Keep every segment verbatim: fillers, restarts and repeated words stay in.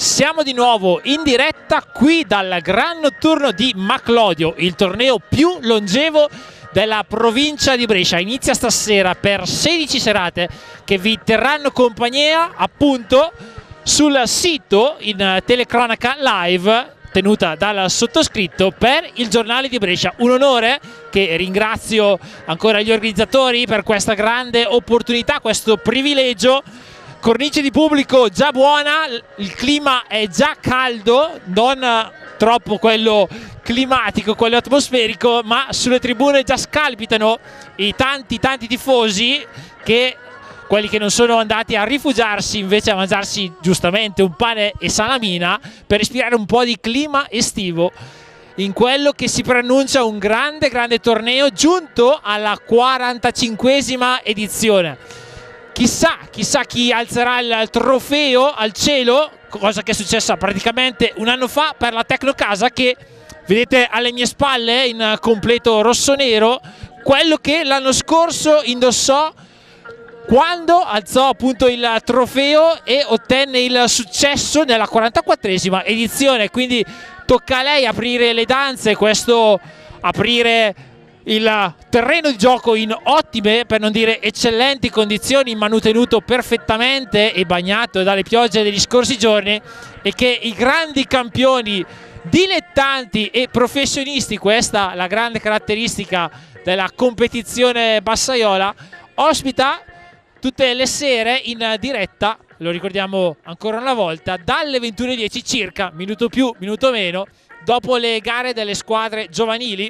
Siamo di nuovo in diretta qui dal Gran Notturno di Maclodio, il torneo più longevo della provincia di Brescia. Inizia stasera per sedici serate che vi terranno compagnia appunto sul sito in telecronaca live tenuta dal sottoscritto per il Giornale di Brescia. Un onore che ringrazio ancora gli organizzatori per questa grande opportunità, questo privilegio. Cornice di pubblico già buona, il clima è già caldo, non troppo quello climatico, quello atmosferico, ma sulle tribune già scalpitano i tanti tanti tifosi, che quelli che non sono andati a rifugiarsi invece a mangiarsi giustamente un pane e salamina per respirare un po' di clima estivo in quello che si preannuncia un grande grande torneo giunto alla quarantacinquesima edizione. Chissà, chissà chi alzerà il trofeo al cielo, cosa che è successa praticamente un anno fa per la Tecnocasa, che vedete alle mie spalle in completo rossonero, quello che l'anno scorso indossò quando alzò appunto il trofeo e ottenne il successo nella quarantaquattresima edizione. Quindi tocca a lei aprire le danze, questo aprire il terreno di gioco in ottime, per non dire eccellenti condizioni, manutenuto perfettamente e bagnato dalle piogge degli scorsi giorni, e che i grandi campioni dilettanti e professionisti, questa è la grande caratteristica della competizione bassaiola, ospita tutte le sere in diretta, lo ricordiamo ancora una volta, dalle ventuno e dieci circa, minuto più, minuto meno, dopo le gare delle squadre giovanili.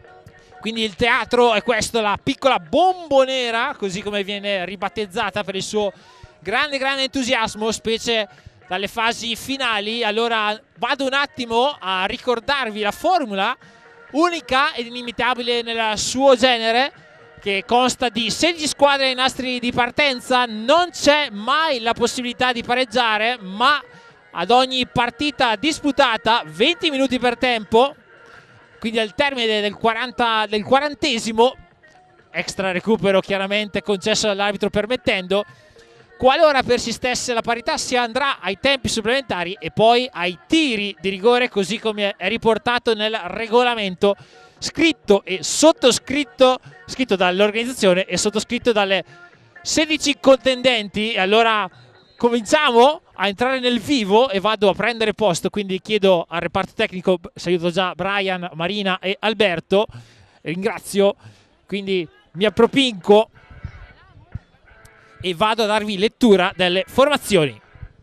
Quindi il teatro è questo, la piccola Bombonera, così come viene ribattezzata per il suo grande grande entusiasmo, specie dalle fasi finali. Allora vado un attimo a ricordarvi la formula unica ed inimitabile nel suo genere, che consta di sedici squadre ai nastri di partenza. Non c'è mai la possibilità di pareggiare, ma ad ogni partita disputata venti minuti per tempo. Quindi al termine del, quaranta, del quarantesimo, extra recupero chiaramente concesso dall'arbitro permettendo, qualora persistesse la parità si andrà ai tempi supplementari e poi ai tiri di rigore, così come è riportato nel regolamento scritto e sottoscritto, scritto dall'organizzazione e sottoscritto dalle sedici contendenti. Allora cominciamo a entrare nel vivo e vado a prendere posto, quindi chiedo al reparto tecnico, saluto già Brian, Marina e Alberto, ringrazio, quindi mi appropinco e vado a darvi lettura delle formazioni.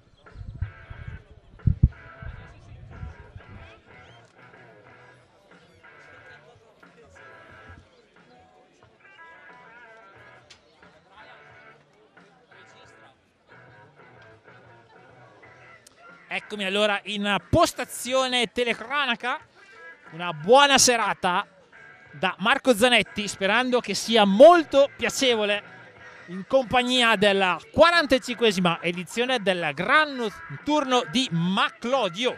Eccomi allora in postazione telecronaca, una buona serata da Marco Zanetti, sperando che sia molto piacevole in compagnia della quarantacinquesima edizione del Gran Notturno di Maclodio.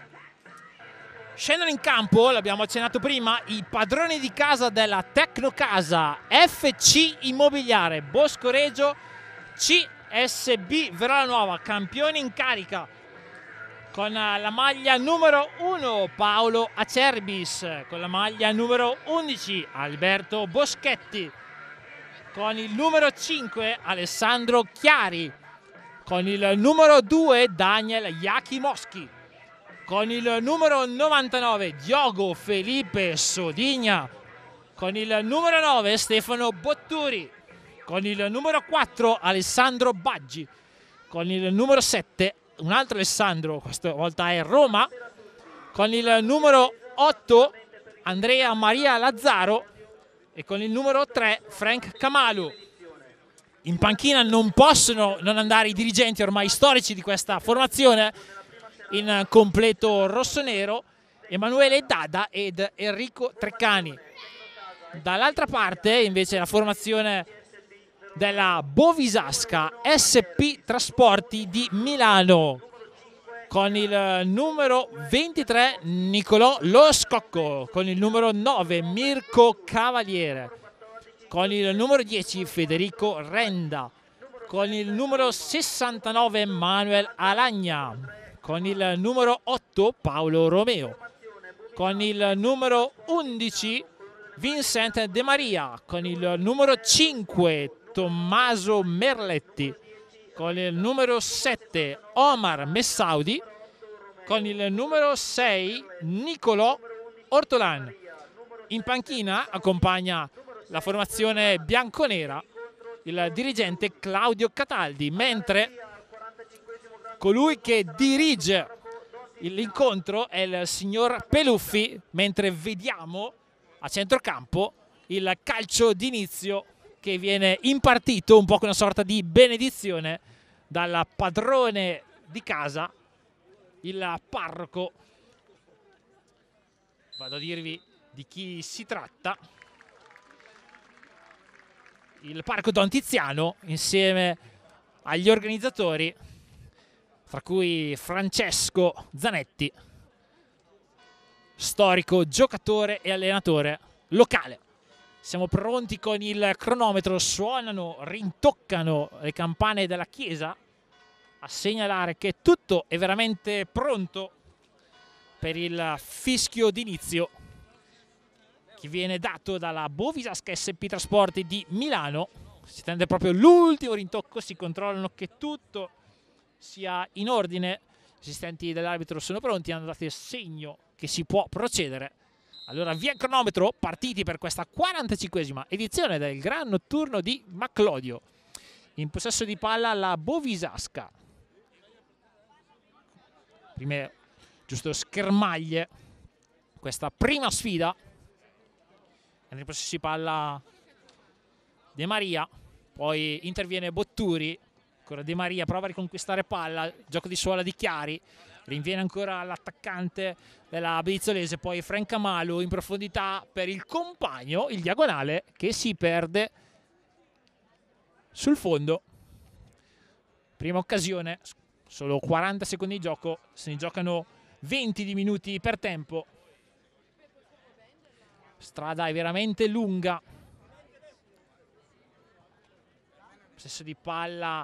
Scendono in campo, l'abbiamo accennato prima, i padroni di casa della Tecnocasa, F C Immobiliare Boscoreggio, C S B Verona Nuova, campione in carica con la maglia numero uno Paolo Acerbis, con la maglia numero undici Alberto Boschetti, con il numero cinque Alessandro Chiari, con il numero due Daniel Jakimowski, con il numero novantanove Diogo Felipe Sodigna, con il numero nove Stefano Botturi, con il numero quattro Alessandro Baggi, con il numero sette un altro Alessandro, questa volta è Roma, con il numero otto Andrea Maria Lazzaro e con il numero tre Frank Kamalu. In panchina non possono non andare i dirigenti ormai storici di questa formazione in completo rossonero, Emanuele Dada ed Enrico Treccani. Dall'altra parte invece la formazione della Bovisasca S P Trasporti di Milano, con il numero ventitré Nicolò Lo Scocco, con il numero nove Mirko Cavaliere, con il numero dieci Federico Renda, con il numero sessantanove Manuel Alagna, con il numero otto Paolo Romeo, con il numero undici Vincent De Maria, con il numero cinque Tommaso Merletti, con il numero sette Omar Messaudi, con il numero sei Nicolò Ortolan. In panchina accompagna la formazione bianconera il dirigente Claudio Cataldi, mentre colui che dirige l'incontro è il signor Peluffi, mentre vediamo a centrocampo il calcio d'inizio che viene impartito un po' con una sorta di benedizione dal padrone di casa, il parroco. Vado a dirvi di chi si tratta. Il parroco Don Tiziano insieme agli organizzatori, fra cui Francesco Zanetti, storico giocatore e allenatore locale. Siamo pronti con il cronometro, suonano, rintoccano le campane della chiesa a segnalare che tutto è veramente pronto per il fischio d'inizio che viene dato dalla Bovisasca S P Trasporti di Milano. Si tende proprio l'ultimo rintocco, si controllano che tutto sia in ordine. Gli assistenti dell'arbitro sono pronti, hanno dato il segno che si può procedere. Allora via il cronometro, partiti per questa quarantacinquesima edizione del Gran Notturno di Maclodio. In possesso di palla la Bovisasca. Prime giusto schermaglie, questa prima sfida. In possesso di palla De Maria, poi interviene Botturi, ancora De Maria prova a riconquistare palla, gioco di suola di Chiari, rinviene ancora l'attaccante della Bedizzolese, poi Francamalu in profondità per il compagno, il diagonale, che si perde sul fondo. Prima occasione, solo quaranta secondi di gioco, se ne giocano venti di minuti per tempo. Strada è veramente lunga. Possesso di palla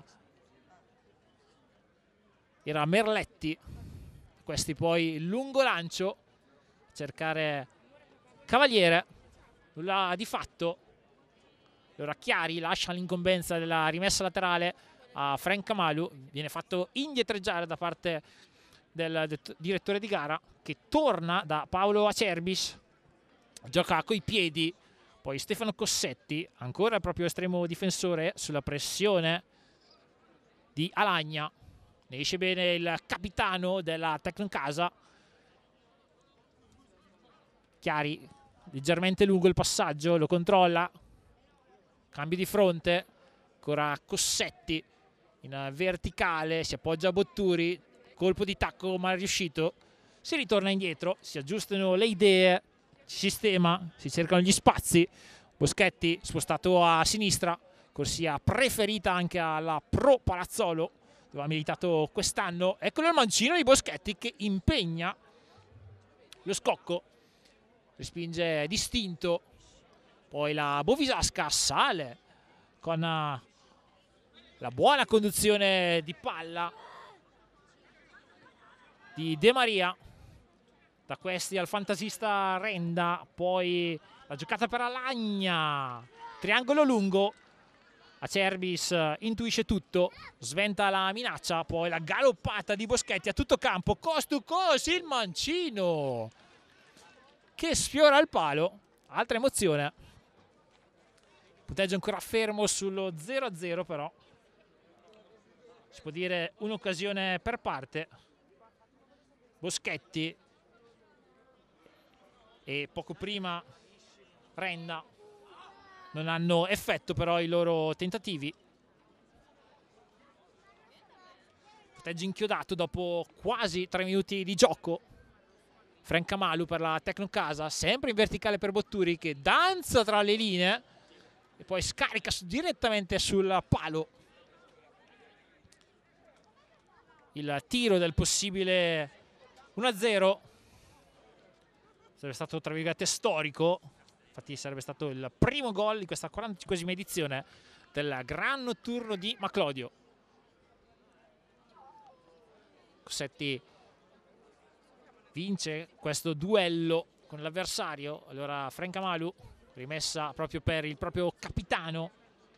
era Merletti, questi poi lungo lancio, cercare Cavaliere, nulla di fatto. Allora Chiari lascia l'incombenza della rimessa laterale a Francamalu, viene fatto indietreggiare da parte del direttore di gara, che torna da Paolo Acerbis, gioca coi piedi, poi Stefano Cossetti, ancora il proprio estremo difensore sulla pressione di Alagna. Ne esce bene il capitano della Tecnocasa. Chiari, leggermente lungo il passaggio, lo controlla. Cambio di fronte, ancora Cossetti in verticale, si appoggia a Botturi, colpo di tacco mal riuscito. Si ritorna indietro, si aggiustano le idee, si sistema, si cercano gli spazi. Boschetti spostato a sinistra, corsia preferita anche alla Pro Palazzolo, dove ha militato quest'anno. Eccolo il mancino di Boschetti che impegna lo scocco, respinge distinto. Poi la Bovisasca sale con la buona conduzione di palla di De Maria. Da questi al fantasista Renda, poi la giocata per Alagna, triangolo lungo. Acerbis intuisce tutto, sventa la minaccia, poi la galoppata di Boschetti a tutto campo, cost to cost, il mancino che sfiora il palo. Altra emozione. Punteggio ancora fermo sullo zero a zero, però si può dire un'occasione per parte. Boschetti e poco prima Renda non hanno effetto però i loro tentativi. Punteggio inchiodato dopo quasi tre minuti di gioco. Francamalu per la Tecnocasa, sempre in verticale per Botturi che danza tra le linee e poi scarica direttamente sul palo. Il tiro del possibile uno a zero sarebbe stato tra virgolette storico, infatti sarebbe stato il primo gol di questa quarantacinquesima edizione del Gran Notturno di Maclodio. Cossetti vince questo duello con l'avversario. Allora Frank Amalu, rimessa proprio per il proprio capitano.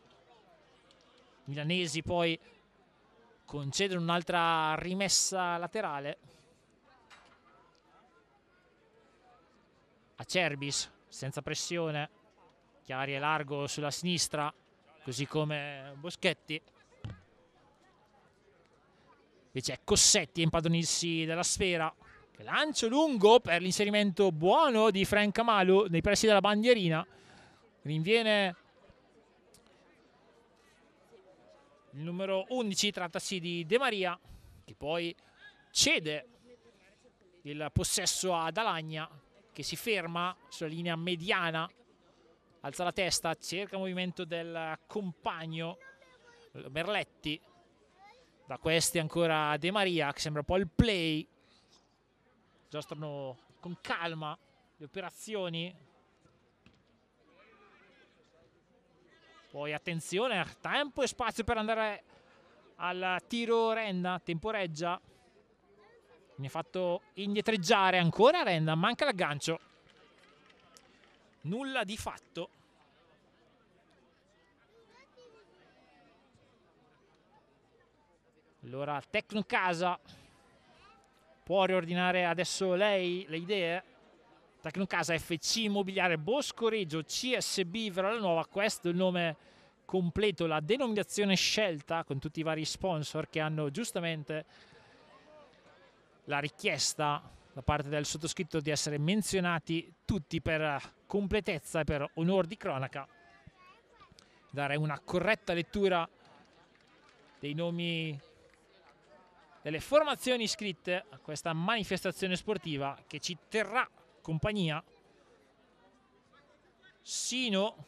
Milanesi poi concedono un'altra rimessa laterale. Acerbis senza pressione, Chiari è largo sulla sinistra, così come Boschetti. Invece è Cossetti a impadronirsi della sfera. Lancio lungo per l'inserimento buono di Frank Amalu nei pressi della bandierina. Rinviene il numero undici, trattasi di De Maria, che poi cede il possesso ad Alagna, che si ferma sulla linea mediana, alza la testa, cerca il movimento del compagno Merletti. Da questi ancora De Maria, che sembra un po' il play. Giostrano con calma le operazioni. Poi attenzione, tempo e spazio per andare al tiro Renda, temporeggia. Viene fatto indietreggiare ancora Renda, manca l'aggancio. Nulla di fatto. Allora Tecnocasa può riordinare adesso lei le idee. Tecnocasa, F C Immobiliare Boscoreggio, C S B Verona Nuova, questo è il nome completo, la denominazione scelta, con tutti i vari sponsor che hanno giustamente la richiesta da parte del sottoscritto di essere menzionati tutti per completezza e per onor di cronaca. Dare una corretta lettura dei nomi delle formazioni iscritte a questa manifestazione sportiva che ci terrà compagnia sino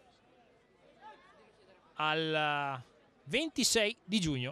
al ventisei di giugno.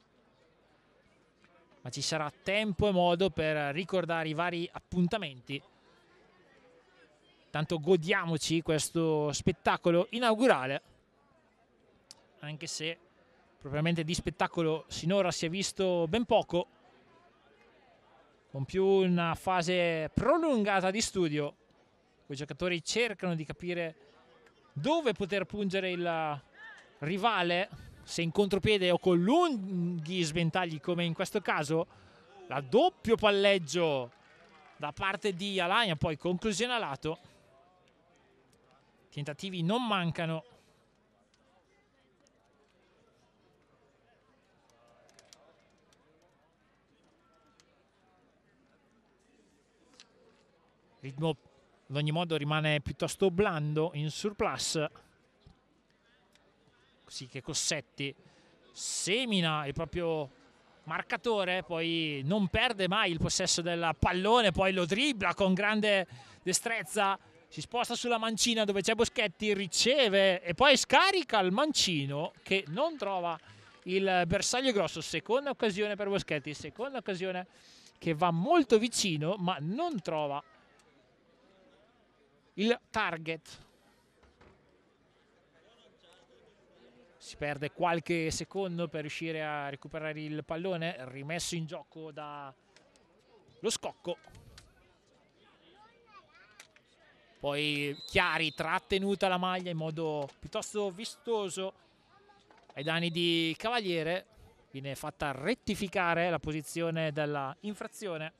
Ma ci sarà tempo e modo per ricordare i vari appuntamenti. Tanto godiamoci questo spettacolo inaugurale, anche se propriamente di spettacolo sinora si è visto ben poco, con più una fase prolungata di studio. I giocatori cercano di capire dove poter pungere il rivale, se in contropiede o con lunghi sventagli come in questo caso. La doppio palleggio da parte di Alagna, poi conclusione a lato. Tentativi non mancano. Il ritmo ad ogni modo rimane piuttosto blando, in surplus, così che Cossetti semina il proprio marcatore, poi non perde mai il possesso del pallone, poi lo dribbla con grande destrezza, si sposta sulla mancina dove c'è Boschetti, riceve e poi scarica il mancino che non trova il bersaglio grosso. Seconda occasione per Boschetti, seconda occasione che va molto vicino ma non trova il target. Si perde qualche secondo per riuscire a recuperare il pallone, rimesso in gioco da lo Scocco. Poi Chiari, trattenuta la maglia in modo piuttosto vistoso ai danni di Cavaliere. Viene fatta rettificare la posizione della infrazione.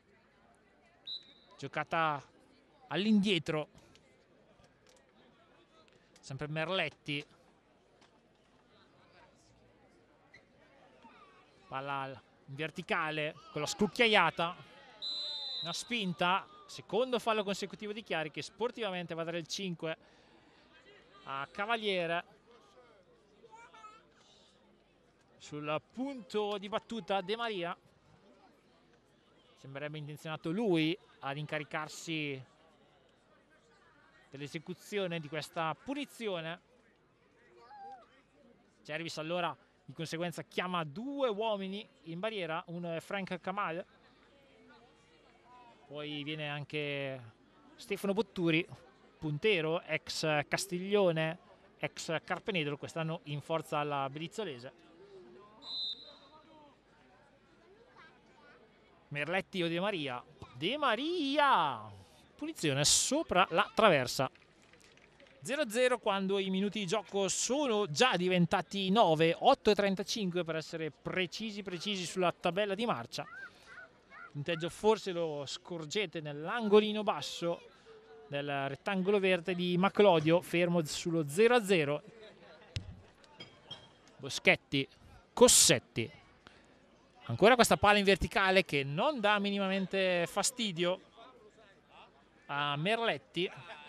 Giocata all'indietro. Sempre Merletti. Palla in verticale con la scucchiaiata. Una spinta. Secondo fallo consecutivo di Chiari, che sportivamente va a dare il cinque a Cavaliere. Sul punto di battuta De Maria. Sembrerebbe intenzionato lui ad incaricarsi dell'esecuzione di questa punizione. Cervis allora di conseguenza chiama due uomini in barriera, uno è Frank Kamal, poi viene anche Stefano Botturi, puntero, ex Castiglione, ex Carpenedolo, quest'anno in forza alla Brizzolese. Merletti o De Maria, De Maria, punizione sopra la traversa. zero a zero quando i minuti di gioco sono già diventati nove, otto e trentacinque per essere precisi precisi sulla tabella di marcia. Punteggio forse lo scorgete nell'angolino basso del rettangolo verde di Maclodio, fermo sullo zero a zero. Boschetti, Cossetti, ancora questa palla in verticale che non dà minimamente fastidio a Merletti.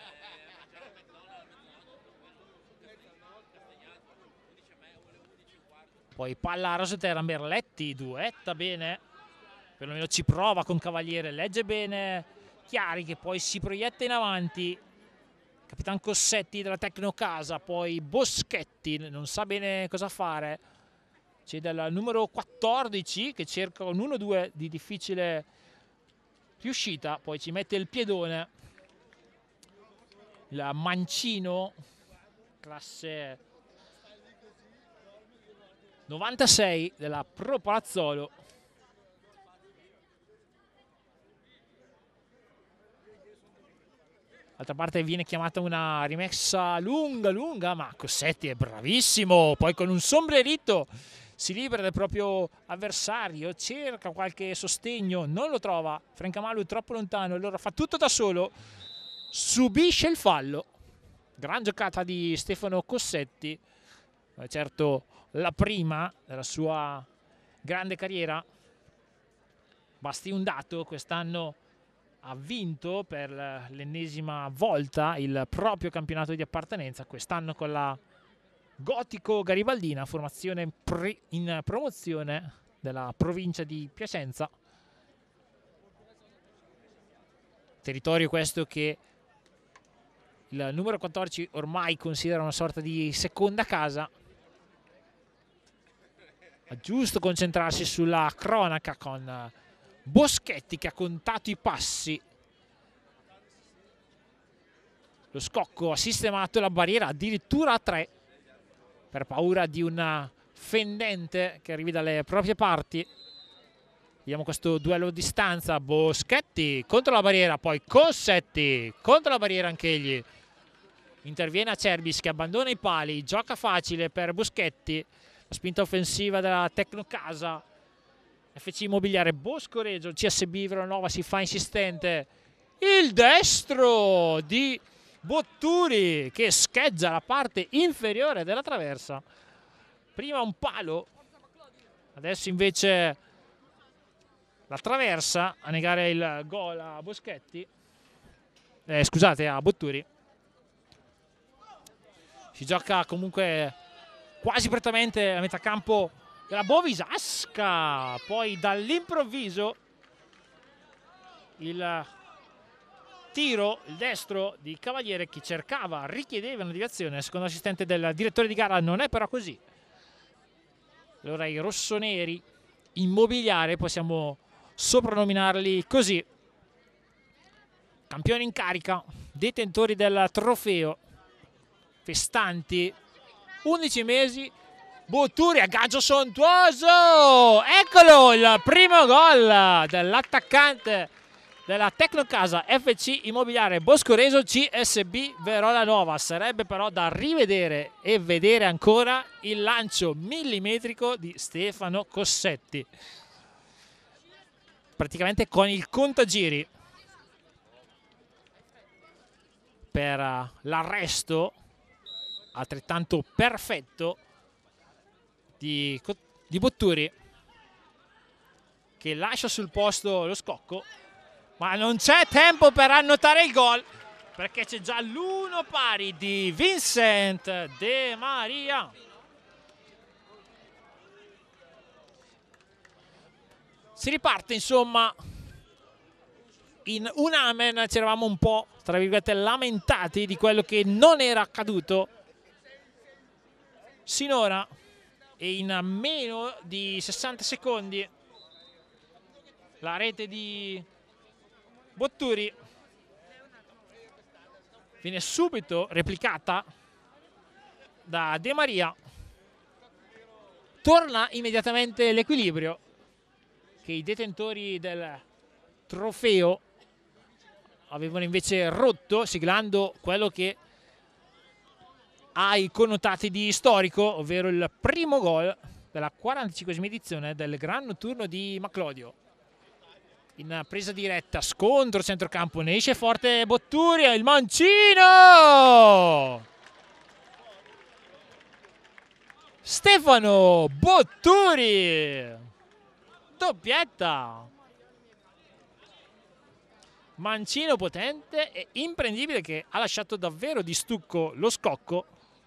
Poi palla a rasoterra, Merletti duetta bene, perlomeno ci prova con Cavaliere, legge bene Chiari che poi si proietta in avanti. Capitan Cossetti della Tecnocasa, poi Boschetti non sa bene cosa fare. C'è del numero quattordici che cerca un uno due di difficile riuscita, poi ci mette il piedone. Il mancino, classe novantasei della Pro Palazzolo. D'altra parte viene chiamata una rimessa lunga, lunga, ma Cossetti è bravissimo. Poi con un sombrerito si libera del proprio avversario, cerca qualche sostegno, non lo trova. Francamalu è troppo lontano, allora fa tutto da solo, subisce il fallo. Gran giocata di Stefano Cossetti, certo la prima della sua grande carriera. Basti un dato, quest'anno ha vinto per l'ennesima volta il proprio campionato di appartenenza, quest'anno con la Gotico Garibaldina, formazione in promozione della provincia di Piacenza. Territorio questo che il numero quattordici ormai considera una sorta di seconda casa. Ha giusto concentrarsi sulla cronaca con Boschetti che ha contato i passi. Lo scocco ha sistemato la barriera addirittura a tre per paura di una fendente che arrivi dalle proprie parti. Vediamo questo duello a distanza. Boschetti contro la barriera, poi Cossetti contro la barriera anch'egli. Interviene Acerbis che abbandona i pali, gioca facile per Boschetti. La spinta offensiva della Tecnocasa. F C Immobiliare Boscoreggio, C S B Veronova si fa insistente. Il destro di Botturi che scheggia la parte inferiore della traversa. Prima un palo, adesso invece la traversa a negare il gol a Boschetti. Eh, scusate, a Botturi. Si gioca comunque quasi prettamente a metà campo della Bovisasca, poi dall'improvviso il tiro, il destro di Cavaliere che cercava, richiedeva una deviazione, secondo l'assistente del direttore di gara non è però così. Allora i rossoneri Immobiliare, possiamo soprannominarli così, campioni in carica, detentori del trofeo, festanti, undici mesi. Botturi, aggaggio sontuoso, eccolo il primo gol dell'attaccante della Tecnocasa F C Immobiliare Boscoreso C S B Verona Nova. Sarebbe però da rivedere e vedere ancora il lancio millimetrico di Stefano Cossetti, praticamente con il contagiri per l'arresto altrettanto perfetto Di, di Botturi, che lascia sul posto lo scocco, ma non c'è tempo per annotare il gol perché c'è già l'uno pari di Vincent De Maria. Si riparte insomma in un amen. Ci eravamo un po' tra virgolette lamentati di quello che non era accaduto sinora, e in meno di sessanta secondi la rete di Botturi viene subito replicata da De Maria. Torna immediatamente l'equilibrio che i detentori del trofeo avevano invece rotto, siglando quello che ha i connotati di storico, ovvero il primo gol della quarantacinquesima edizione del Gran Notturno di Maclodio. In presa diretta, scontro centrocampo, ne esce forte Botturia, il mancino! Stefano Botturi! Doppietta! Mancino potente e imprendibile che ha lasciato davvero di stucco lo scocco.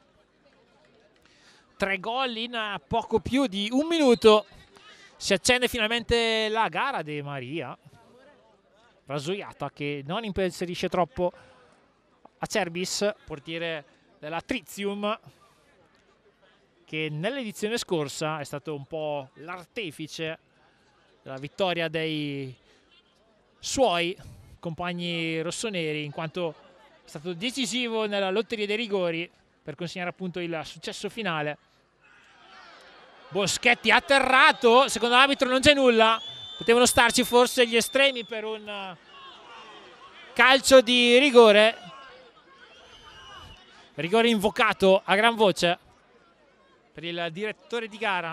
Tre gol in poco più di un minuto. Si accende finalmente la gara di Maria Rasoiata, che non impensierisce troppo Acerbis, portiere della Trizium, che nell'edizione scorsa è stato un po' l'artefice della vittoria dei suoi compagni rossoneri, in quanto è stato decisivo nella lotteria dei rigori per consegnare appunto il successo finale. Boschetti atterrato, secondo l'arbitro non c'è nulla, potevano starci forse gli estremi per un calcio di rigore, rigore invocato a gran voce per il direttore di gara,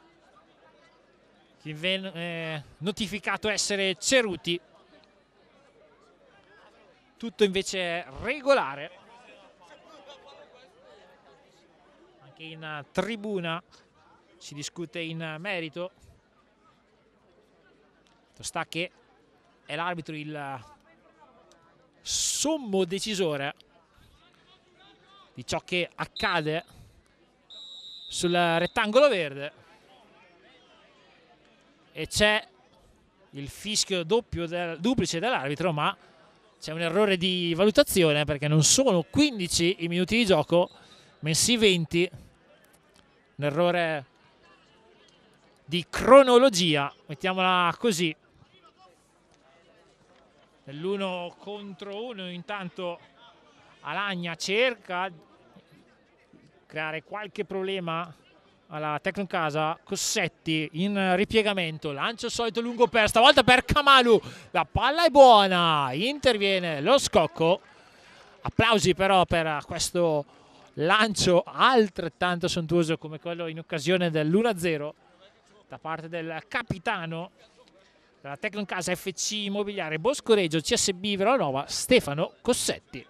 che viene eh, notificato essere Ceruti. Tutto invece regolare, anche in tribuna si discute in merito. Sta che è l'arbitro il sommo decisore di ciò che accade sul rettangolo verde, e c'è il fischio doppio del, duplice dell'arbitro, ma c'è un errore di valutazione, perché non sono quindici i minuti di gioco, bensì venti. Un errore di cronologia, mettiamola così. Nell'uno contro uno intanto Alagna cerca di creare qualche problema alla Tecnocasa. Cossetti in ripiegamento, lancio solito lungo per stavolta per Kamalu, la palla è buona, interviene lo scocco. Applausi però per questo lancio altrettanto sontuoso come quello in occasione dell'uno a zero da parte del capitano della Tecnocasa F C Immobiliare Boscoreggio C S B Veronova, Stefano Cossetti.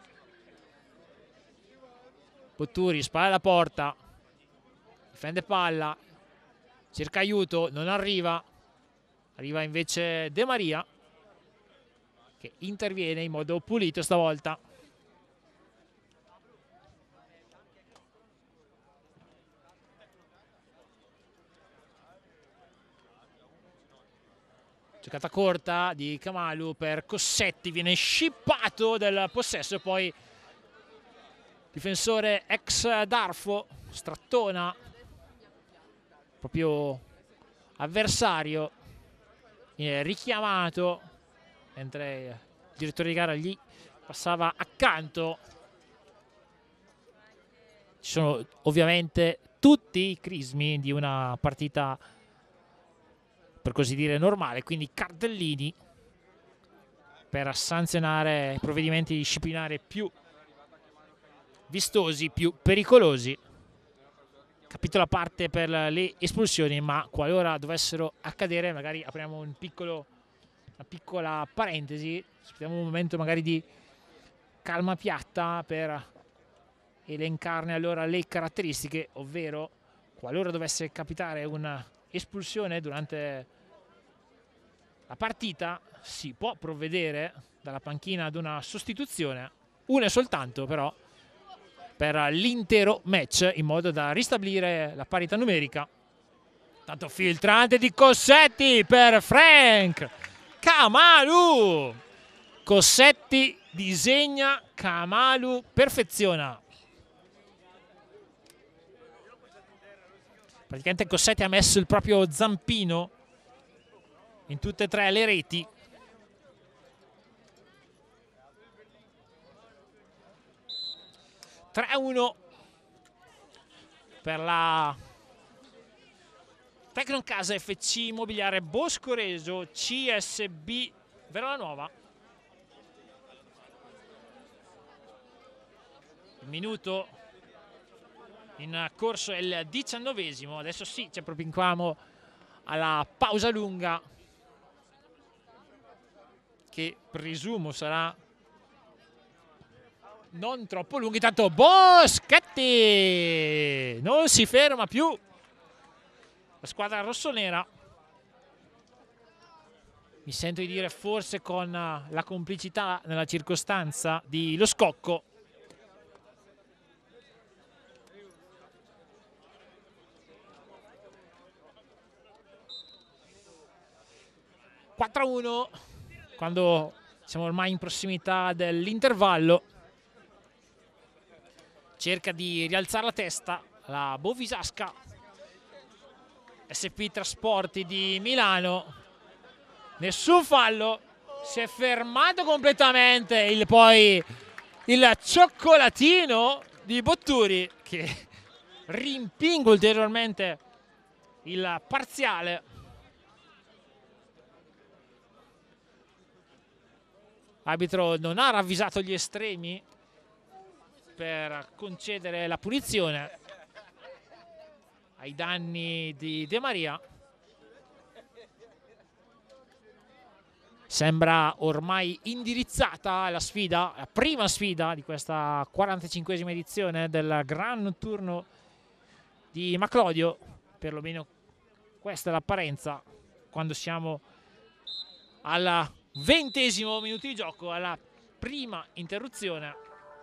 Botturi spara alla porta, difende palla, cerca aiuto, non arriva, arriva invece De Maria, che interviene in modo pulito stavolta. Giocata corta di Kamalu per Cossetti, viene scippato del possesso, poi difensore ex Darfo strattona proprio avversario, viene richiamato mentre il direttore di gara gli passava accanto. Ci sono ovviamente tutti i crismi di una partita per così dire normale, quindi cartellini per sanzionare provvedimenti disciplinari più vistosi, più pericolosi. Capitolo a parte per le espulsioni, ma qualora dovessero accadere magari apriamo un piccolo, una piccola parentesi, aspettiamo un momento magari di calma piatta per elencarne allora le caratteristiche, ovvero qualora dovesse capitare un'espulsione durante la partita si può provvedere dalla panchina ad una sostituzione, una soltanto però per l'intero match, in modo da ristabilire la parità numerica. Tanto filtrante di Cossetti per Frank Kamalu, Cossetti disegna, Kamalu perfeziona. Praticamente Cossetti ha messo il proprio zampino in tutte e tre le reti. tre a uno per la Tecnocasa F C Immobiliare Boscoreggio C S B Verona Nuova. Il minuto in corso è il diciannovesimo. Adesso sì, ci appropinquiamo alla pausa lunga, che presumo sarà non troppo lunga. Intanto Boschetti non si ferma più, la squadra rossonera. Mi sento di dire forse con la complicità nella circostanza di Lo Scocco. quattro a uno quando siamo ormai in prossimità dell'intervallo. Cerca di rialzare la testa la Bovisasca. S P Trasporti di Milano. Nessun fallo, si è fermato completamente il, poi il cioccolatino di Botturi, che rimpingue ulteriormente il parziale. L'arbitro non ha ravvisato gli estremi per concedere la punizione ai danni di De Maria. Sembra ormai indirizzata la sfida, la prima sfida di questa quarantacinquesima edizione del Gran Notturno di Maclodio. Perlomeno questa è l'apparenza quando siamo al ventesimo minuto di gioco, alla prima interruzione.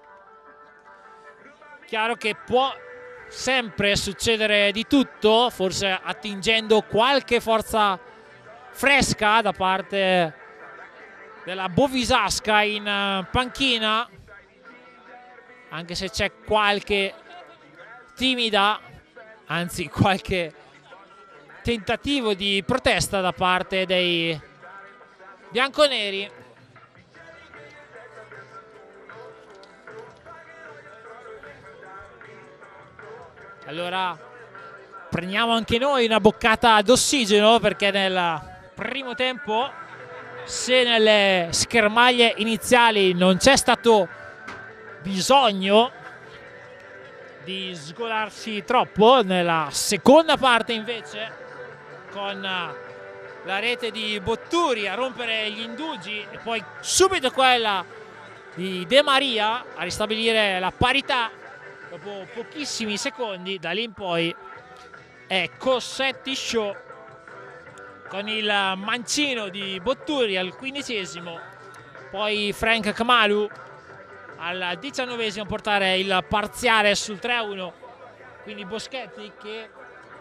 Chiaro che può sempre succedere di tutto, forse attingendo qualche forza fresca da parte della Bovisasca in panchina, anche se c'è qualche timida, anzi qualche tentativo di protesta da parte dei bianconeri. Allora prendiamo anche noi una boccata d'ossigeno, perché nel primo tempo, se nelle schermaglie iniziali non c'è stato bisogno di sgolarsi troppo, nella seconda parte invece, con la rete di Botturi a rompere gli indugi e poi subito quella di De Maria a ristabilire la parità dopo pochissimi secondi, da lì in poi è Cossetti Show, con il mancino di Botturi al quindicesimo, poi Frank Kamalu al diciannovesimo a portare il parziale sul tre a uno. Quindi Boschetti, che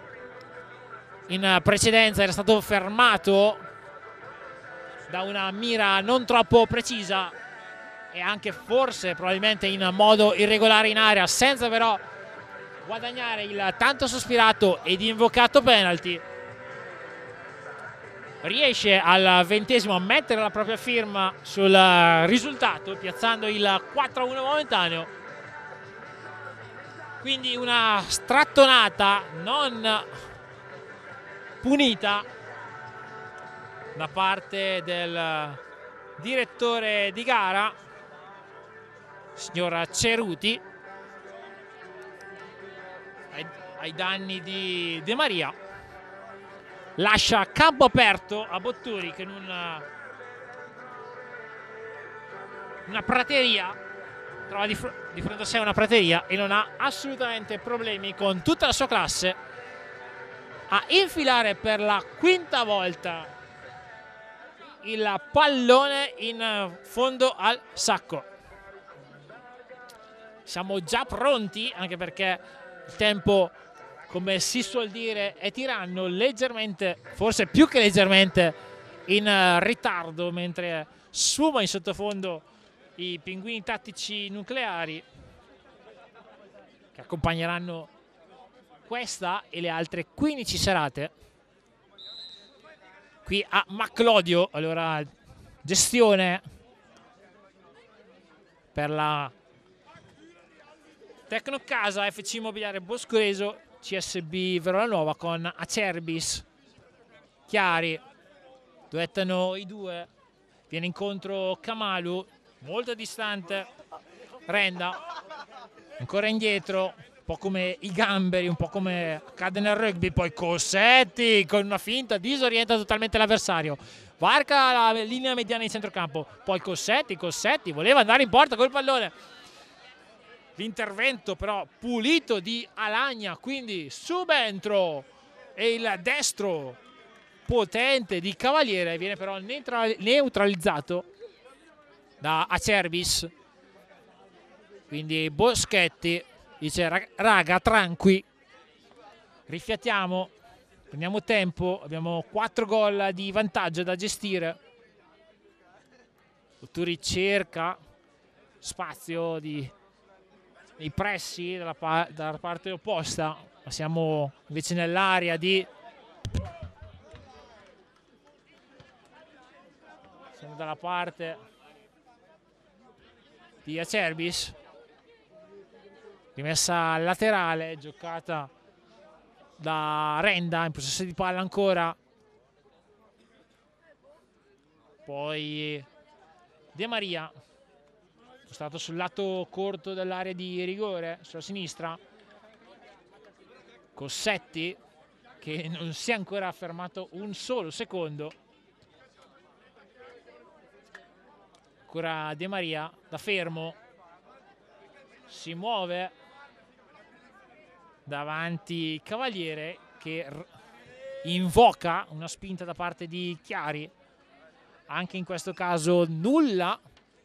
in precedenza era stato fermato da una mira non troppo precisa e anche forse probabilmente in modo irregolare in area, senza però guadagnare il tanto sospirato ed invocato penalty, riesce al ventesimo a mettere la propria firma sul risultato, piazzando il quattro a uno momentaneo. Quindi una strattonata non punita da parte del direttore di gara, signora Ceruti, ai, ai danni di De Maria. Lascia campo aperto a Botturi, che in una, una prateria trova di, fr di fronte a sé una prateria e non ha assolutamente problemi con tutta la sua classe a infilare per la quinta volta il pallone in fondo al sacco. Siamo già pronti, anche perché il tempo, come si suol dire, è tiranno, leggermente, forse più che leggermente, in ritardo, mentre sfuma in sottofondo i pinguini tattici nucleari che accompagneranno questa e le altre quindici serate qui a Maclodio. Allora, gestione per la Tecnocasa, F C Immobiliare Boscoreso, C S B Verona Nuova con Acerbis, Chiari, duettano i due viene incontro Khamalu, molto distante Renda, ancora indietro, un po' come i gamberi, un po' come accade nel rugby. Poi Cossetti con una finta disorienta totalmente l'avversario, varca la linea mediana di centrocampo, poi Cossetti, Cossetti voleva andare in porta col pallone, l'intervento però pulito di Alagna, quindi subentro e il destro potente di Cavaliere viene però neutralizzato da Acerbis. Quindi Boschetti dice: raga, tranqui, rifiatiamo, prendiamo tempo, abbiamo quattro gol di vantaggio da gestire. Otturi cerca spazio di, nei pressi dalla, dalla parte opposta, ma siamo invece nell'area di siamo dalla parte di Acerbis. Rimessa laterale, giocata da Renda, in possesso di palla ancora. Poi De Maria, spostato sul lato corto dell'area di rigore, sulla sinistra. Cossetti, che non si è ancora fermato un solo secondo. Ancora De Maria, da fermo. Si muove davanti Cavaliere, che invoca una spinta da parte di Chiari. Anche in questo caso nulla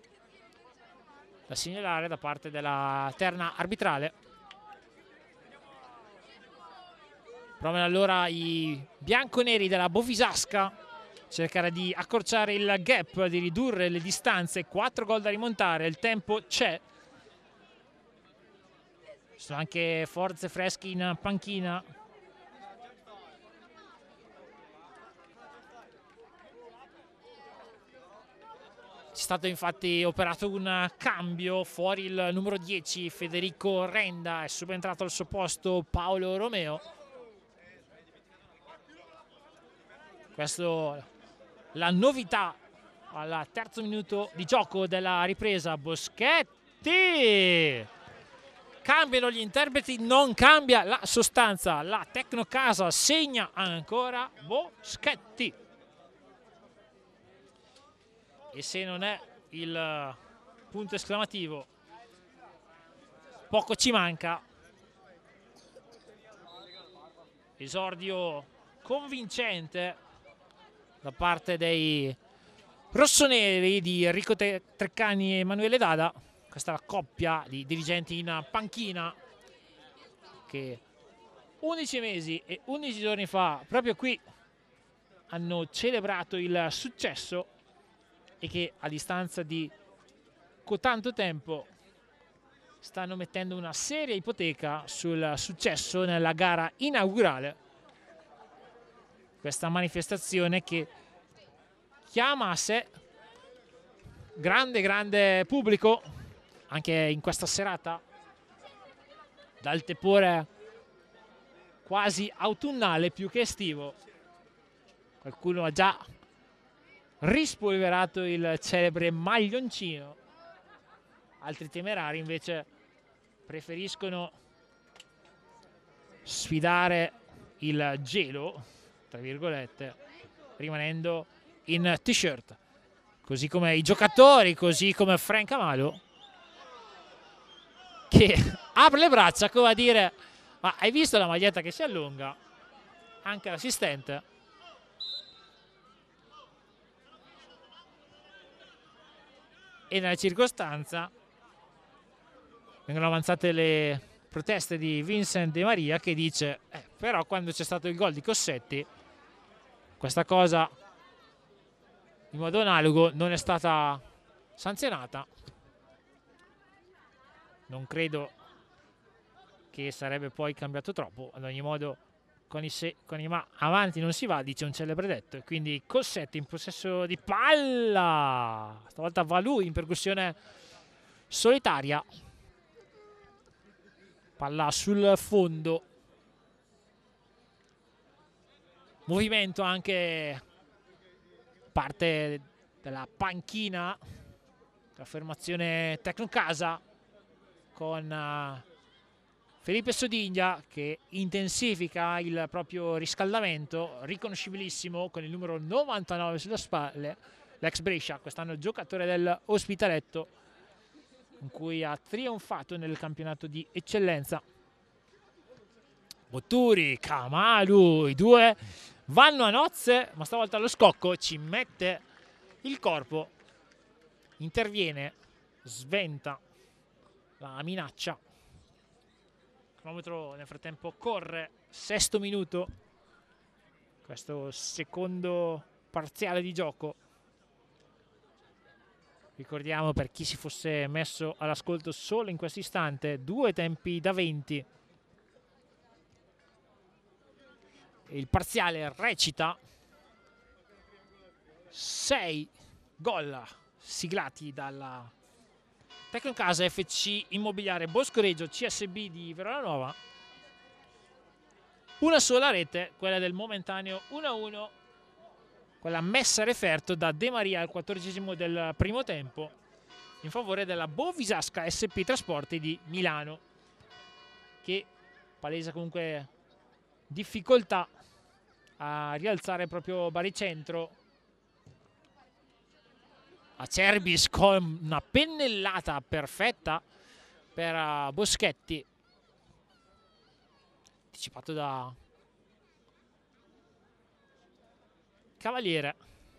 da segnalare da parte della terna arbitrale. Provano allora i bianconeri della Bofisasca cercare di accorciare il gap, di ridurre le distanze. Quattro gol da rimontare, il tempo c'è. Ci sono anche forze fresche in panchina. C'è stato infatti operato un cambio, fuori il numero dieci Federico Renda, è subentrato al suo posto Paolo Romeo. Questo la novità al terzo minuto di gioco della ripresa. Boschetti! Cambiano gli interpreti, non cambia la sostanza. La Tecnocasa segna ancora Boschetti. E se non è il punto esclamativo, poco ci manca. Esordio convincente da parte dei rossoneri di Enrico Treccani e Emanuele Dada. Questa è la coppia di dirigenti in panchina che undici mesi e undici giorni fa, proprio qui, hanno celebrato il successo e che a distanza di tanto tempo stanno mettendo una seria ipoteca sul successo nella gara inaugurale. Questa manifestazione che chiama a sé grande grande pubblico anche in questa serata dal tepore quasi autunnale più che estivo. Qualcuno ha già rispolverato il celebre maglioncino, altri temerari invece preferiscono sfidare il gelo, tra virgolette, rimanendo in t-shirt, così come i giocatori, così come Frank Khamalu, che apre le braccia come a dire: ma hai visto la maglietta che si allunga? Anche l'assistente e nella circostanza vengono avanzate le proteste di Vincent De Maria, che dice eh, però quando c'è stato il gol di Cossetti questa cosa in modo analogo non è stata sanzionata. Non credo che sarebbe poi cambiato troppo. Ad ogni modo con i, se con i ma avanti non si va, dice un celebre detto, e quindi Cossetti in possesso di palla, stavolta va lui in percussione solitaria, palla sul fondo, movimento anche parte della panchina, la formazione Tecnocasa con uh, Felipe Sodigna che intensifica il proprio riscaldamento, riconoscibilissimo con il numero novantanove sulle spalle, l'ex Brescia, quest'anno giocatore dell'Ospitaletto, con cui ha trionfato nel campionato di eccellenza. Botturi, Kamalu, i due vanno a nozze, ma stavolta lo scocco ci mette il corpo, interviene, sventa la minaccia. Il cronometro nel frattempo corre, sesto minuto, questo secondo parziale di gioco. Ricordiamo, per chi si fosse messo all'ascolto solo in questo istante, due tempi da venti. Il parziale recita sei gol siglati dalla Tecnocasa F C Immobiliare Boscoreggio C S B di Verona Nuova. Una sola rete, quella del momentaneo uno a uno, quella messa a referto da De Maria al quattordicesimo del primo tempo in favore della Bovisasca S P Trasporti di Milano, che palesa comunque difficoltà a rialzare il proprio baricentro. Acerbis con una pennellata perfetta per Boschetti, anticipato da Cavaliere.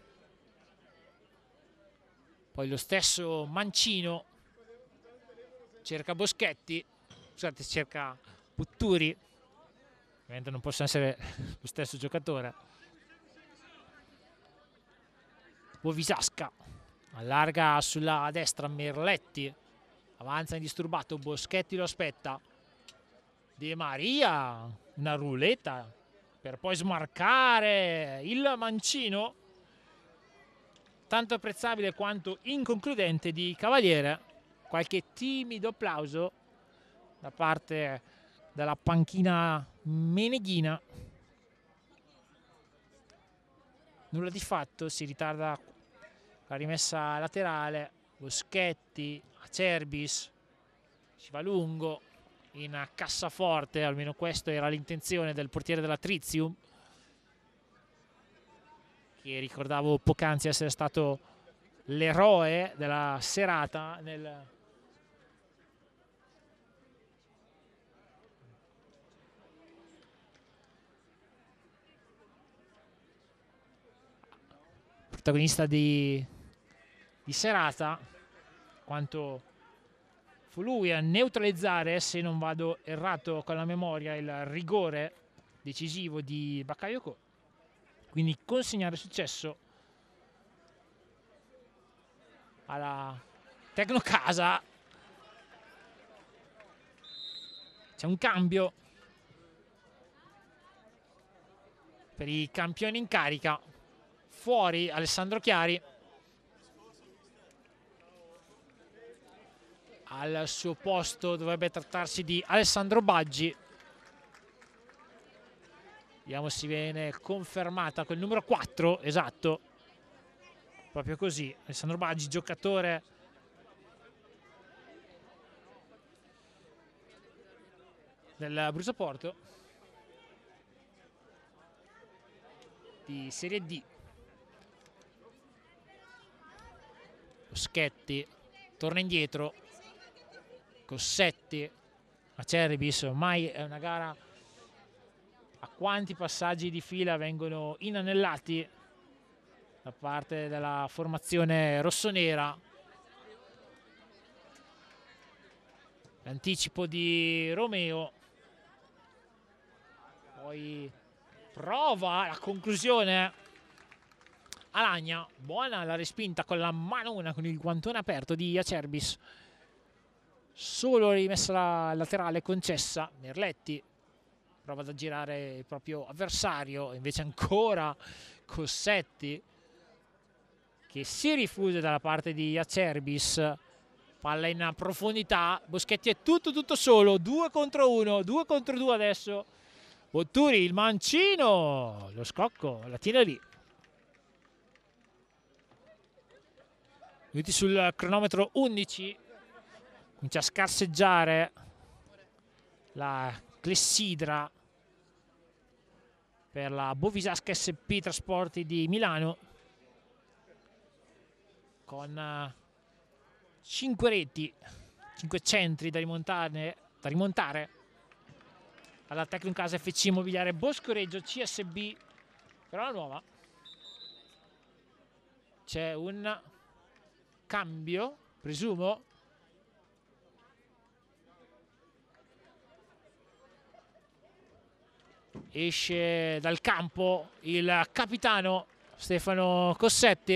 Poi lo stesso Mancino cerca Boschetti, scusate, cerca Botturi, ovviamente non possono essere lo stesso giocatore. Bovisasca allarga sulla destra, Merletti avanza indisturbato, Boschetti lo aspetta, De Maria, una ruleta per poi smarcare il Mancino, tanto apprezzabile quanto inconcludente di Cavaliere. Qualche timido applauso da parte della panchina meneghina. Nulla di fatto, si ritarda la rimessa laterale. Boschetti, Acerbis, si va lungo in cassaforte, almeno questa era l'intenzione del portiere della Trizium, che ricordavo poc'anzi essere stato l'eroe della serata nel protagonista di, di serata, quanto fu lui a neutralizzare, se non vado errato con la memoria, il rigore decisivo di Bakayoko, quindi consegnare successo alla Tecnocasa. C'è un cambio per i campioni in carica. Fuori Alessandro Chiari, al suo posto dovrebbe trattarsi di Alessandro Baggi. Vediamo se viene confermata quel numero quattro, esatto, proprio così. Alessandro Baggi, giocatore del Brusaporto di Serie D. Boschetti torna indietro, Cossetti, Acerbis. Ormai è una gara a quanti passaggi di fila vengono inanellati da parte della formazione rossonera. L'anticipo di Romeo, poi prova la conclusione Alagna, buona la respinta con la manona, con il guantone aperto di Acerbis, solo rimessa la laterale concessa. Merletti prova ad aggirare il proprio avversario, invece ancora Cossetti che si rifugia dalla parte di Acerbis. Palla in profondità, Boschetti è tutto tutto solo, due contro uno, due contro due adesso. Botturi, il Mancino, lo scocco, la tiene lì. Minuti sul cronometro, undici. Comincia a scarseggiare la clessidra per la Bovisasca S P Trasporti di Milano, con cinque reti, cinque centri da rimontare, da rimontare alla Tecnocasa F C Immobiliare Boscoreggio C S B. Però la nuova c'è un cambio, presumo. Esce dal campo il capitano Stefano Cossetti.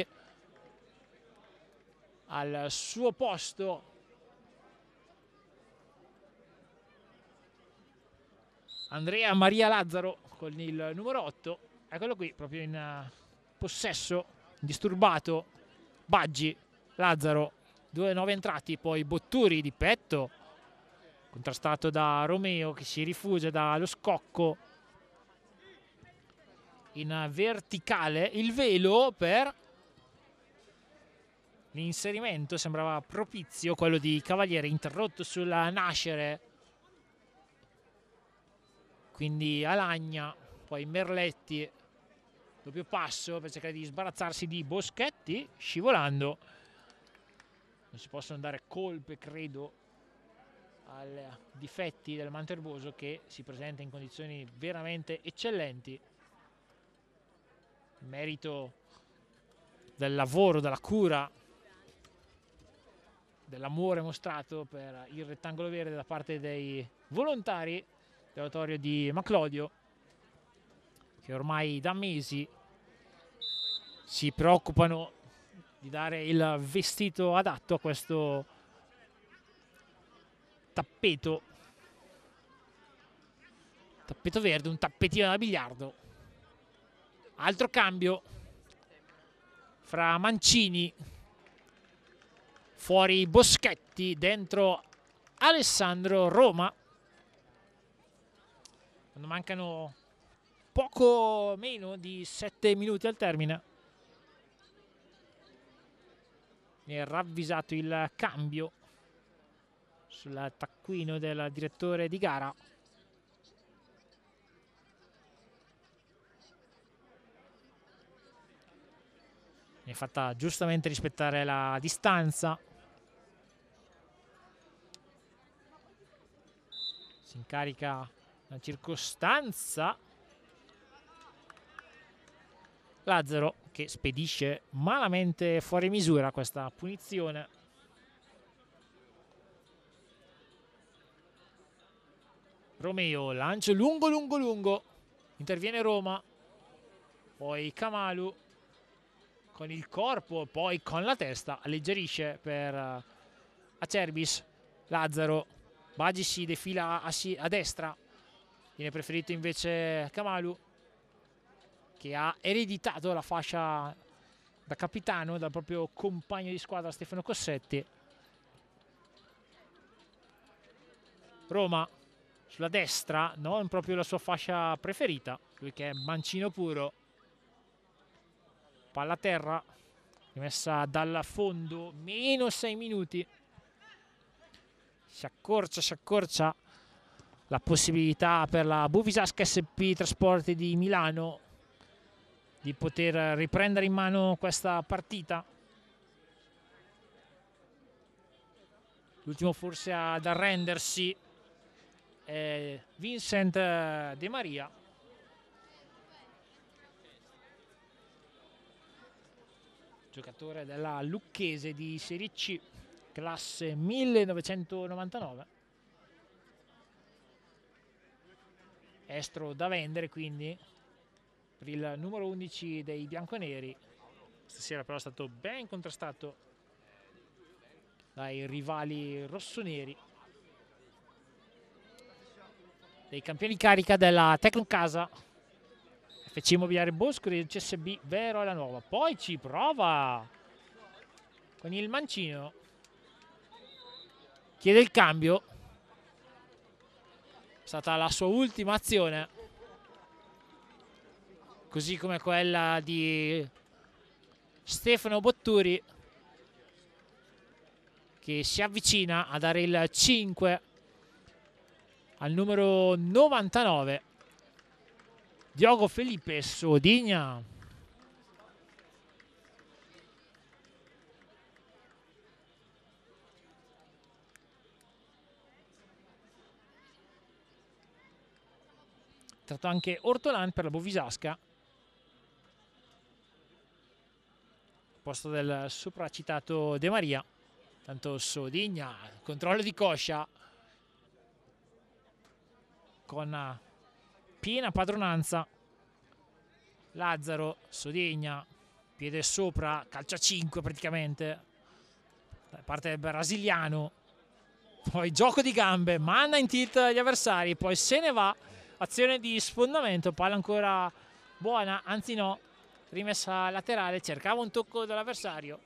Al suo posto Andrea Maria Lazzaro con il numero otto. Eccolo qui, proprio in possesso, indisturbato. Baggi, Lazzaro, due nuovi entrati, poi Botturi di petto, contrastato da Romeo che si rifugia dallo scocco in verticale. Il velo per l'inserimento sembrava propizio, quello di Cavaliere, interrotto sul nascere, quindi Alagna, poi Merletti, doppio passo per cercare di sbarazzarsi di Boschetti, scivolando. Non si possono dare colpe, credo, ai difetti del Manterboso, che si presenta in condizioni veramente eccellenti, merito del lavoro, della cura, dell'amore mostrato per il rettangolo verde da parte dei volontari dell'oratorio di Maclodio, che ormai da mesi si preoccupano di dare il vestito adatto a questo tappeto tappeto verde, un tappetino da biliardo. Altro cambio fra Mancini, fuori Boschetti, dentro Alessandro Roma. Quando mancano poco meno di sette minuti al termine, è ravvisato il cambio sul taccuino del direttore di gara. Ne è fatta giustamente rispettare la distanza. Si incarica la circostanza. Lazzaro che spedisce malamente fuori misura questa punizione. Romeo, lancio lungo lungo lungo, interviene Roma, poi Kamalu con il corpo, poi con la testa alleggerisce per Acerbis. Lazzaro, Baggi si defila a, a destra, viene preferito invece Kamalu, che ha ereditato la fascia da capitano dal proprio compagno di squadra Stefano Cossetti. Roma sulla destra, non proprio la sua fascia preferita, lui che è mancino puro. Palla a terra, rimessa dal fondo, meno sei minuti. Si accorcia, si accorcia la possibilità per la Bovisasca S P Trasporti di Milano di poter riprendere in mano questa partita. L'ultimo forse ad arrendersi è Vincent De Maria. Giocatore della Lucchese di Serie C, classe millenovecentonovantanove. Estro da vendere quindi per il numero undici dei bianconeri. Stasera però è stato ben contrastato dai rivali rossoneri, dei campioni carica della Tecnocasa F C Immobiliare Boscoreggio C S B Vero alla Nuova. Poi ci prova con il mancino, chiede il cambio, è stata la sua ultima azione, così come quella di Stefano Botturi. che si avvicina a dare il cinque al numero novantanove, Diogo Felipe Sodigna. Tratto anche Ortolan per la Bovisasca, posto del sopracitato De Maria. Tanto Sodigna, controllo di coscia con piena padronanza. Lazzaro, Sodigna, piede sopra, calcia cinque praticamente da parte del brasiliano. Poi gioco di gambe, manda in tilt gli avversari, poi se ne va. Azione di sfondamento, palla ancora buona, anzi no, rimessa laterale, cercava un tocco dall'avversario.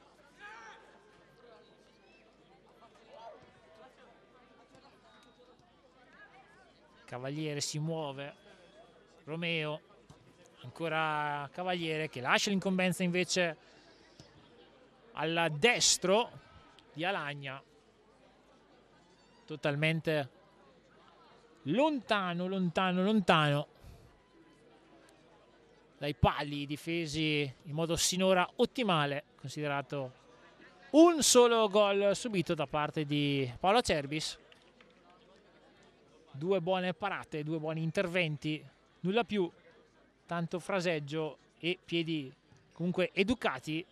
Cavaliere si muove, Romeo, ancora Cavaliere che lascia l'incombenza invece al destro di Alagna, totalmente lontano, lontano, lontano dai pali difesi in modo sinora ottimale, considerato un solo gol subito da parte di Paolo Acerbis. Due buone parate, due buoni interventi, nulla più, tanto fraseggio e piedi comunque educati.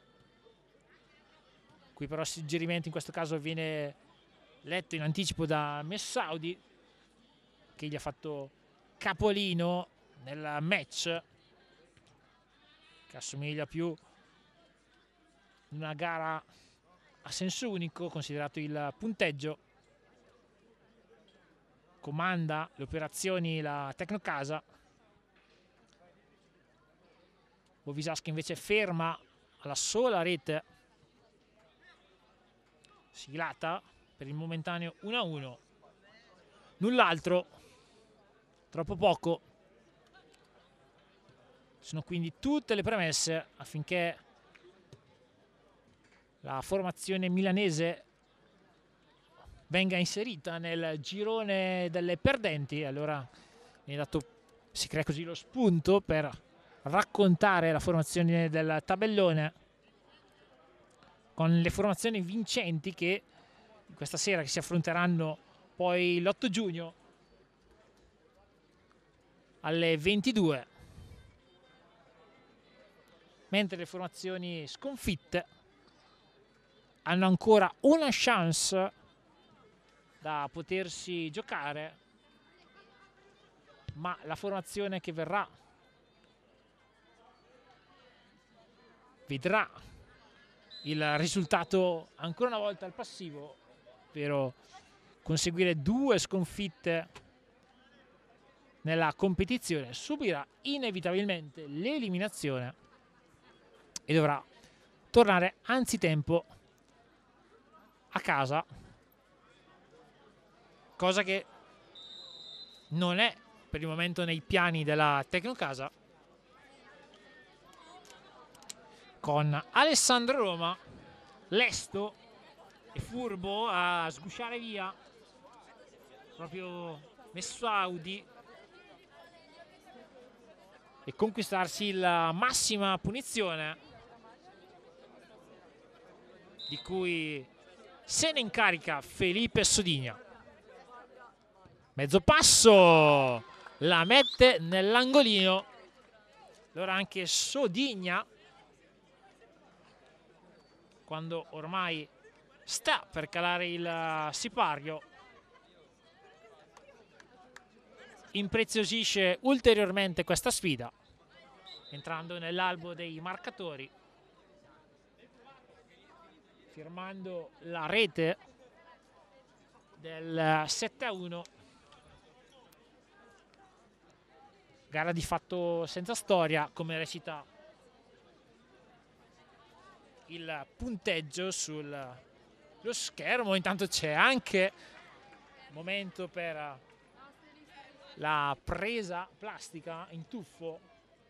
Qui però il suggerimento in questo caso viene letto in anticipo da Messaudi, che gli ha fatto capolino nel match, che assomiglia più a una gara a senso unico, considerato il punteggio. Comanda le operazioni la Tecnocasa. Bovisasca invece ferma alla sola rete siglata per il momentaneo uno a uno. Null'altro, troppo poco. Sono quindi tutte le premesse affinché la formazione milanese venga inserita nel girone delle perdenti. Allora viene dato, si crea così lo spunto per raccontare la formazione del tabellone con le formazioni vincenti che questa sera, che si affronteranno poi l'otto giugno alle ventidue, mentre le formazioni sconfitte hanno ancora una chance da potersi giocare, ma la formazione che verrà vedrà il risultato ancora una volta al passivo, ovvero conseguire due sconfitte nella competizione, subirà inevitabilmente l'eliminazione e dovrà tornare anzitempo a casa, cosa che non è per il momento nei piani della Tecnocasa, con Alessandro Roma lesto e furbo a sgusciare via proprio Messaudi e conquistarsi la massima punizione, di cui se ne incarica Felipe Sodigna. Mezzo passo, la mette nell'angolino. Allora anche Sodigna, quando ormai sta per calare il sipario, impreziosisce ulteriormente questa sfida, entrando nell'albo dei marcatori, firmando la rete del sette a uno. Gara di fatto senza storia, come recita il punteggio sullo schermo. Intanto c'è anche momento per la presa plastica in tuffo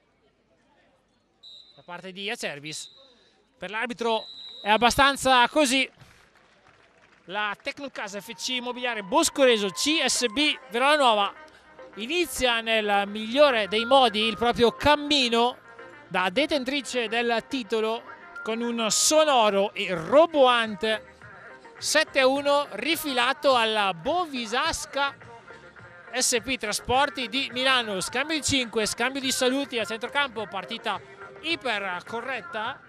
da parte di Acerbis. Per l'arbitro è abbastanza così, la Tecnocasa F C Immobiliare Boscoreso C S B Verona Nuova inizia nel migliore dei modi il proprio cammino da detentrice del titolo con un sonoro e roboante sette a uno rifilato alla Bovisasca S P Trasporti di Milano. Scambio di cinque, scambio di saluti a centrocampo, partita iper corretta